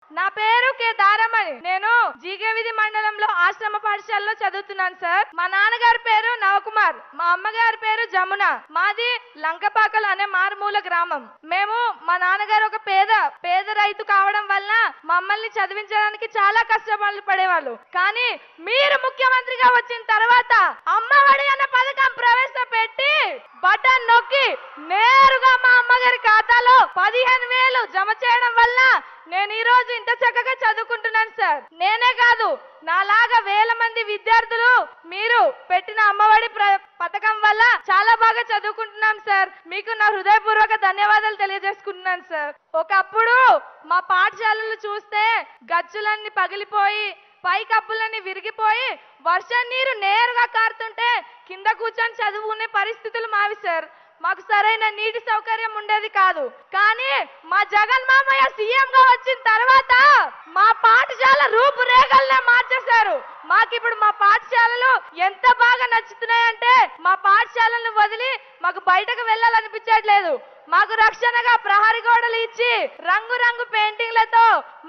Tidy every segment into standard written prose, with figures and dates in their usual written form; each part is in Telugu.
నా పేరు కే దారమణి. నేను జీగవిధి మండలంలో ఆశ్రమ పాఠశాలలో చదువుతున్నాను సార్. మా నాన్నగారి పేరు నవకుమార్, మా అమ్మగారి పేరు జమున. మాది లంకపాకలు అనే మారుమూల గ్రామం. మేము మా నాన్నగారు ఒక పేద రైతు కావడం వల్ల మమ్మల్ని చదివించడానికి చాలా కష్టపడి పడేవాళ్ళు. కానీ మీరు ముఖ్యమంత్రిగా వచ్చిన తర్వాత అమ్మఒడి అనే పథకం ప్రవేశపెట్టి బటన్ నొక్కి నేరుగా మా అమ్మగారి ఖాతాలో 15,000 జమ చేయడం వల్ల నేను ఈ రోజు ఇంత చక్కగా చదువుకుంటున్నాను సార్. నేనే కాదు, నాలాగా వేల మంది విద్యార్థులు మీరు పెట్టిన అమ్మఒడి పథకం వల్ల చాలా బాగా చదువుకుంటున్నాం సార్. మీకు నా హృదయపూర్వక ధన్యవాదాలు తెలియజేసుకుంటున్నాను సార్. ఒకప్పుడు మా పాఠశాలలు చూస్తే గచ్చులన్నీ పగిలిపోయి పై కప్పులన్నీ విరిగిపోయి వర్షం నీరు నేరుగా కారుతుంటే కింద కూర్చొని చదువుకునే పరిస్థితులు మావి సార్. మాకు సరైన నీటి సౌకర్యం ఉండేది కాదు. కానీ మా జగన్ మామయ్య సీఎం గా వచ్చిన తర్వాత మా పాఠశాల రూపురేఖలనే మార్చేశారు. మాకిప్పుడు మా పాఠశాలలు ఎంత బాగా నచ్చుతున్నాయంటే మా పాఠశాలను వదిలి మాకు బయటకు వెళ్ళాలనిపించట్లేదు. మాకు రక్షణగా ప్రహరీ గోడలు ఇచ్చి రంగు పెయింటింగ్లతో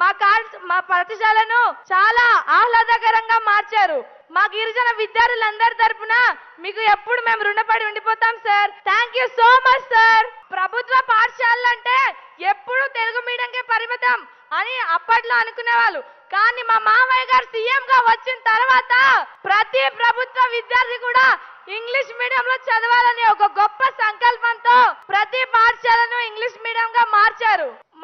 మా పాఠశాలను చాలా ఆహ్లాదకరంగా మార్చారు. మా గిరిజన విద్యార్థులందరి తరపున మీకు ఎప్పుడు మేము రుణపడి ఉండిపోతాం sir. Thank you so much sir. ప్రభుత్వ పాఠశాలలు అంటే ఎప్పుడు తెలుగు మీడియంకే పరిమితం అని అప్పట్లో అనుకునేవాళ్ళు. కానీ మా మామయ్య గారు సీఎం గా వచ్చిన తర్వాత ప్రతి ప్రభుత్వ విద్యార్థి కూడా ఇంగ్లీష్ మీడియంలో చదవాలని ఒక గొప్ప సంకల్పంతో ప్రతి పాఠశాలను ఇంగ్లీష్ మీడియం గా మార్చారు.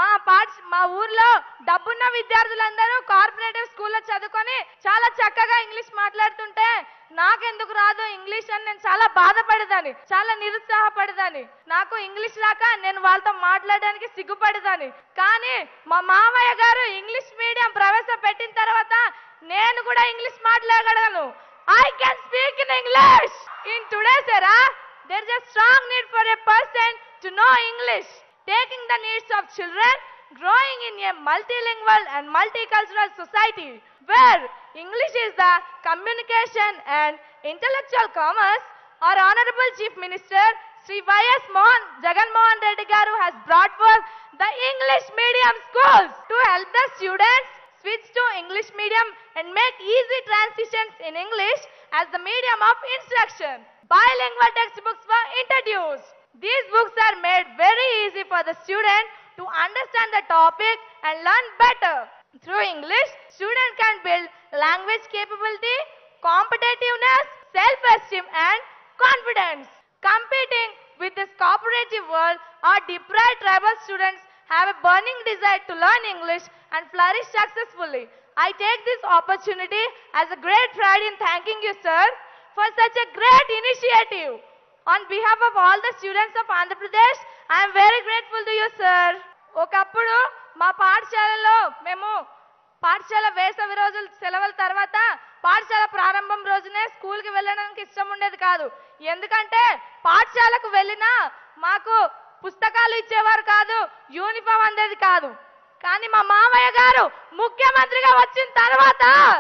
మా ఊర్లో డబ్బున్న విద్యార్థులందరూ కార్పొరేటివ్ స్కూల్లో చదువుకొని చాలా చక్కగా ఇంగ్లీష్ మాట్లాడుతుంటే నాకెందుకు రాదు ఇంగ్లీష్ అని నేను చాలా బాధపడేదాన్ని, చాలా నిరుత్సాహపడేదాన్ని. నాకు ఇంగ్లీష్ రాక నేను వాళ్ళతో మాట్లాడడానికి సిగ్గుపడేదాన్ని. కానీ మా మామయ్య గారు ఇంగ్లీష్ మీడియం ప్రవేశపెట్టిన తర్వాత నేను కూడా ఇంగ్లీష్ మాట్లాడగలను. I can speak in English. In today's era, there is a strong need for a person to know English, taking the needs of children growing in a multilingual and multicultural society where English is the communication and intellectual commerce. Our Honorable Chief Minister Sri Y.S. Jagan Mohan Reddy Garu has brought forth the English medium schools to help the students switch to English medium and make easy transitions in English as the medium of instruction. Bilingual textbooks were introduced. These books are made very easy for the student to understand the topic and learn better. Through English, students can build language capability, competitiveness, self-esteem and confidence. Competing with this cooperative world, our deprived tribal students have a burning desire to learn English and flourish successfully. I take this opportunity as a great pride in thanking you, sir, for such a great initiative. On behalf of all the students of Andhra Pradesh, I am very grateful to you, sir. ఒకప్పుడు మా పాఠశాలలో మేము పాఠశాల వేసవి రోజుల సెలవుల తర్వాత పాఠశాల ప్రారంభం రోజునే స్కూల్కి వెళ్ళడానికి ఇష్టం ఉండేది కాదు. ఎందుకంటే పాఠశాలకు వెళ్ళినా మాకు పుస్తకాలు ఇచ్చేవారు కాదు, యూనిఫామ్ అందేది కాదు. కానీ మా మామయ్య గారు ముఖ్యమంత్రిగా వచ్చిన తర్వాత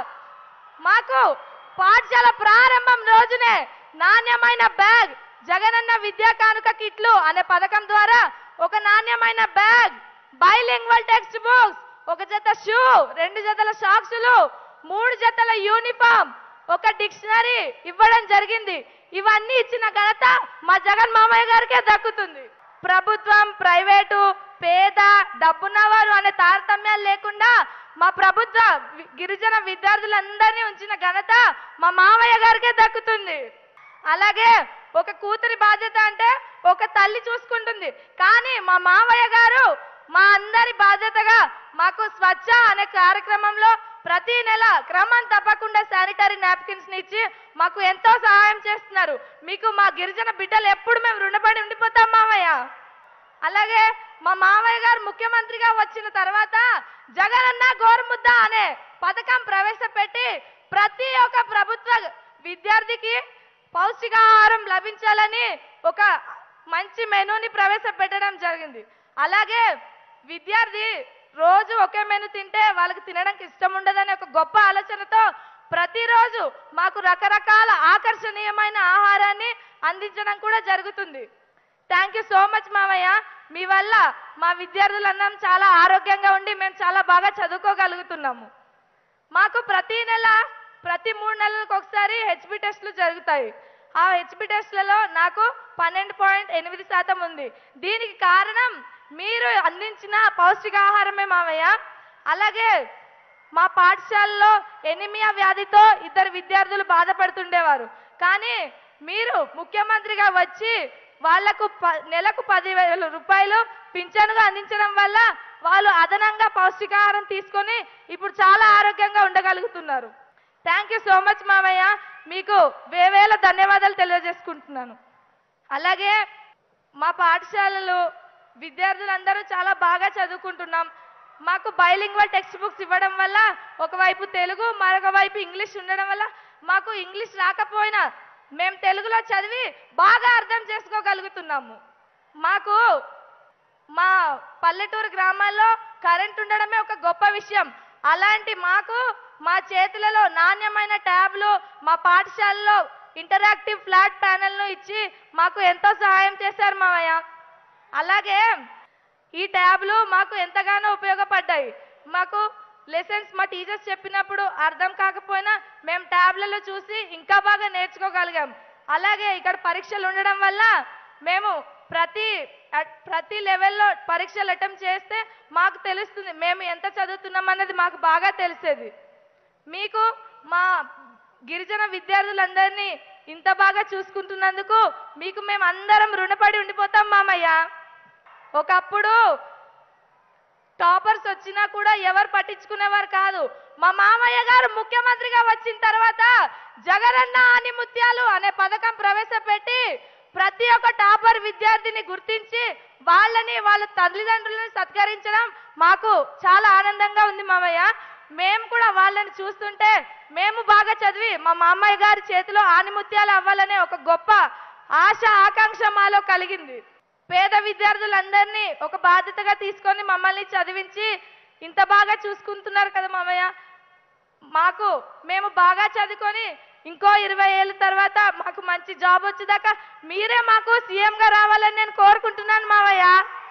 మాకు పాఠశాల ప్రారంభం రోజునే నాణ్యమైన బ్యాగ్, జగనన్న విద్యా కానుక కిట్లు అనే పథకం ద్వారా ఒక నాణ్యమైన బ్యాగ్, బైలింగ్వల్ టెక్స్ట్ బుక్స్, ఒక జత షూ, 2 జతల సాక్సులు, 3 జతల యూనిఫామ్, ఒక డిక్షనరీ ఇవ్వడం జరిగింది. ఇవన్నీ ఇచ్చిన ఘనత మా జగన్ మామయ్య గారికే దక్కుతుంది. ప్రభుత్వం, ప్రైవేటు, పేద, డబ్బున్నవారు అనే తారతమ్యాలు లేకుండా మా ప్రభుత్వ గిరిజన విద్యార్థులందరినీ ఉంచిన ఘనత మా మామయ్య గారికే దక్కుతుంది. అలాగే ఒక కూతురి బాధ్యత అంటే ఒక తల్లి చూసుకుంటుంది. కానీ మా మామయ్య గారు మా అందరి బాధ్యతగా మాకు స్వచ్ఛ అనే కార్యక్రమంలో ప్రతి నెల క్రమం తప్పకుండా శానిటరీ నాప్కిన్స్ ఇచ్చి మాకు ఎంతో సహాయం చేస్తున్నారు. మీకు మా గిరిజన బిడ్డలు ఎప్పుడు మేము రుణపడి ఉండిపోతాం మామయ్య. అలాగే మా మామయ్య గారు ముఖ్యమంత్రిగా వచ్చిన తర్వాత జగనన్న గోరుముద్ద అనే పథకం ప్రవేశపెట్టి ప్రతి ఒక్క ప్రభుత్వ విద్యార్థికి పౌష్టికాహారం లభించాలని ఒక మంచి మెనూని ప్రవేశపెట్టడం జరిగింది. అలాగే విద్యార్థి రోజు ఒకే మెనూ తింటే వాళ్ళకి తినడానికి ఇష్టం ఉండదని ఒక గొప్ప ఆలోచనతో ప్రతిరోజు మాకు రకరకాల ఆకర్షణీయమైన ఆహారాన్ని అందించడం కూడా జరుగుతుంది. థ్యాంక్ యూ సో మచ్ మామయ్య. మీ వల్ల మా విద్యార్థులందరం చాలా ఆరోగ్యంగా ఉండి మేము చాలా బాగా చదువుకోగలుగుతున్నాము. మాకు ప్రతి నెల ప్రతి 3 నెలలకు ఒకసారి హెచ్బి టెస్టులు జరుగుతాయి. ఆ హెచ్బి టెస్టులలో నాకు 12.8% ఉంది. దీనికి కారణం మీరు అందించిన పౌష్టికాహారమే మామయ్య. అలాగే మా పాఠశాలలో ఎనిమియా వ్యాధితో 2 విద్యార్థులు బాధపడుతుండేవారు. కానీ మీరు ముఖ్యమంత్రిగా వచ్చి వాళ్లకు నెలకు 10,000 రూపాయలు పింఛనుగా అందించడం వల్ల వాళ్ళు అదనంగా పౌష్టికాహారం తీసుకొని ఇప్పుడు చాలా ఆరోగ్యంగా ఉండగలుగుతున్నారు. థ్యాంక్ యూ సో మచ్ మామయ్య. మీకు వేవేల ధన్యవాదాలు తెలియజేసుకుంటున్నాను. అలాగే మా పాఠశాలలో విద్యార్థులందరూ చాలా బాగా చదువుకుంటున్నాం. మాకు బైలింగ్వల్ టెక్స్ట్ బుక్స్ ఇవ్వడం వల్ల ఒకవైపు తెలుగు మరొక వైపు ఇంగ్లీష్ ఉండడం వల్ల మాకు ఇంగ్లీష్ రాకపోయినా మేము తెలుగులో చదివి బాగా అర్థం చేసుకోగలుగుతున్నాము. మాకు మా పల్లెటూరు గ్రామాల్లో కరెంట్ ఉండడమే ఒక గొప్ప విషయం. అలాంటి మాకు మా చేతులలో నాణ్యమైన ట్యాబ్లు మా పాఠశాలలో ఇంటరాక్టివ్ ఫ్లాట్ ప్యానెల్ను ఇచ్చి మాకు ఎంతో సహాయం చేశారు మామయ్య. అలాగే ఈ ట్యాబ్లు మాకు ఎంతగానో ఉపయోగపడ్డాయి. మాకు లెసన్స్ మా టీచర్స్ చెప్పినప్పుడు అర్థం కాకపోయినా మేము ట్యాబ్లలో చూసి ఇంకా బాగా నేర్చుకోగలిగాం. అలాగే ఇక్కడ పరీక్షలు ఉండడం వల్ల మేము ప్రతి లెవెల్లో పరీక్షలు అటెంప్ట్ చేస్తే మాకు తెలుస్తుంది మేము ఎంత చదువుతున్నాం అన్నది మాకు బాగా తెలిసేది. మీకు మా గిరిజన విద్యార్థులందరినీ ఇంత బాగా చూసుకుంటున్నందుకు మీకు మేము అందరం రుణపడి ఉండిపోతాం మామయ్య. ఒకప్పుడు టాపర్స్ వచ్చినా కూడా ఎవరు పట్టించుకునేవారు కాదు. మా మామయ్య గారు ముఖ్యమంత్రిగా వచ్చిన తర్వాత జగనన్న ఆని ముత్యాలు అనే పథకం ప్రవేశపెట్టి ప్రతి ఒక్క టాపర్ విద్యార్థిని గుర్తించి వాళ్ళ తల్లిదండ్రులను సత్కరించడం మాకు చాలా ఆనందంగా ఉంది మామయ్య. మేము కూడా వాళ్ళని చూస్తుంటే మేము బాగా చదివి మా మామయ్య గారి చేతిలో ఆనిముత్యాలు అవ్వాలనే ఒక గొప్ప ఆశ ఆకాంక్ష మాలో కలిగింది. పేద విద్యార్థులందరినీ ఒక బాధ్యతగా తీసుకొని మమ్మల్ని చదివించి ఇంత బాగా చూసుకుంటున్నారు కదా మామయ్య. మేము బాగా చదువుకొని ఇంకో 20 ఏళ్ళ తర్వాత మాకు మంచి జాబ్ వచ్చేదాకా మీరే మాకు సీఎంగా రావాలని నేను కోరుకుంటున్నాను మావయ్య.